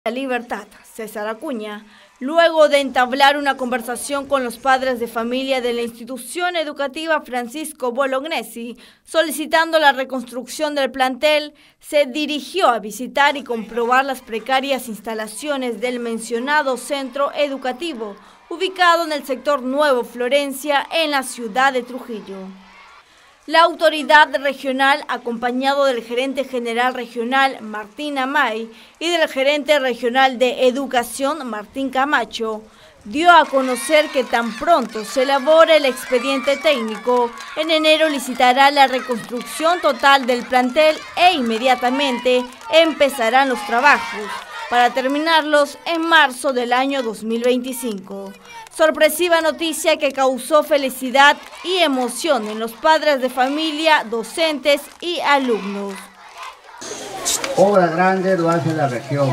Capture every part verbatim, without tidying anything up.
La Libertad, César Acuña, luego de entablar una conversación con los padres de familia de la institución educativa Francisco Bolognesi, solicitando la reconstrucción del plantel, se dirigió a visitar y comprobar las precarias instalaciones del mencionado centro educativo, ubicado en el sector Nuevo Florencia, en la ciudad de Trujillo. La autoridad regional, acompañado del gerente general regional Martín Amay y del gerente regional de educación Martín Camacho, dio a conocer que tan pronto se elabore el expediente técnico, en enero licitará la reconstrucción total del plantel e inmediatamente empezarán los trabajos, para terminarlos en marzo del año dos mil veinticinco. Sorpresiva noticia que causó felicidad y emoción en los padres de familia, docentes y alumnos. Obra grande lo hace la región.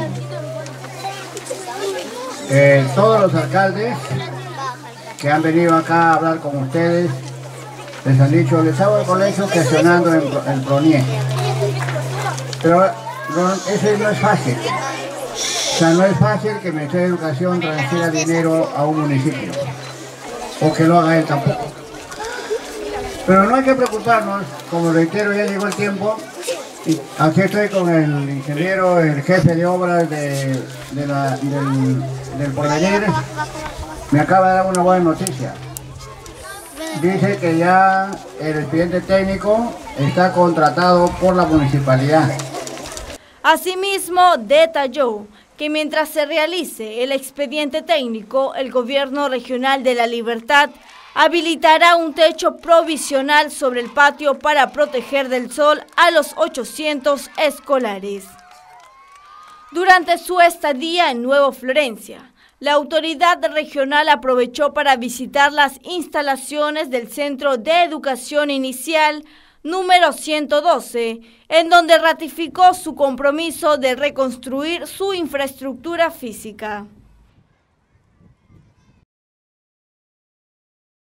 Eh, todos los alcaldes que han venido acá a hablar con ustedes, les han dicho, les hago el colegio gestionando en, en Pronié. Pero no, eso no es fácil. O sea, no es fácil que el Ministerio de Educación transfiera dinero a un municipio, o que lo haga él tampoco. Pero no hay que preocuparnos, como reitero, ya llegó el tiempo, y aquí estoy con el ingeniero, el jefe de obras de, de la, del, del Porvenir, me acaba de dar una buena noticia. Dice que ya el expediente técnico está contratado por la municipalidad. Asimismo, detalló que mientras se realice el expediente técnico, el Gobierno Regional de La Libertad habilitará un techo provisional sobre el patio para proteger del sol a los ochocientos escolares. Durante su estadía en Nuevo Florencia, la autoridad regional aprovechó para visitar las instalaciones del Centro de Educación Inicial número ciento doce, en donde ratificó su compromiso de reconstruir su infraestructura física.